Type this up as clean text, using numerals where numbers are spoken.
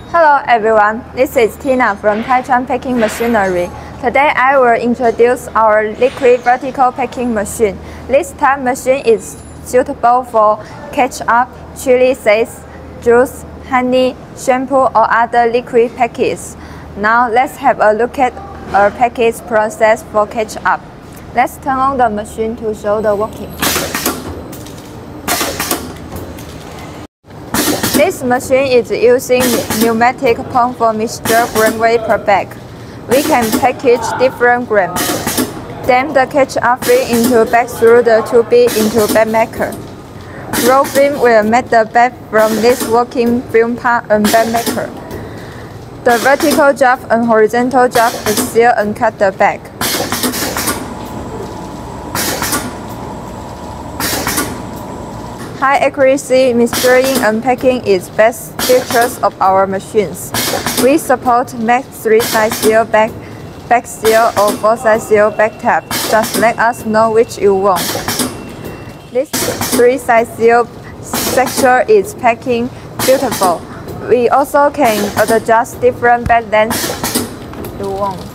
Hello everyone, this is Tina from Taichung Packing Machinery. Today I will introduce our liquid vertical packing machine. This type machine is suitable for ketchup, chili sauce, juice, honey, shampoo or other liquid packages. Now let's have a look at our package process for ketchup. Let's turn on the machine to show the working. This machine is using pneumatic pump for mixture gram weight per bag. We can package different grams. Then the ketchup fill into bag through the tubing into bag maker. Roll film will make the bag from this working film part and bag maker. The vertical job and horizontal job is seal and cut the bag. High accuracy mixturing and packing is best features of our machines. We support max 3-size seal bag seal or 4-size seal bag tab. Just let us know which you want. This 3-size seal section is packing beautiful. We also can adjust different bag lengths you want.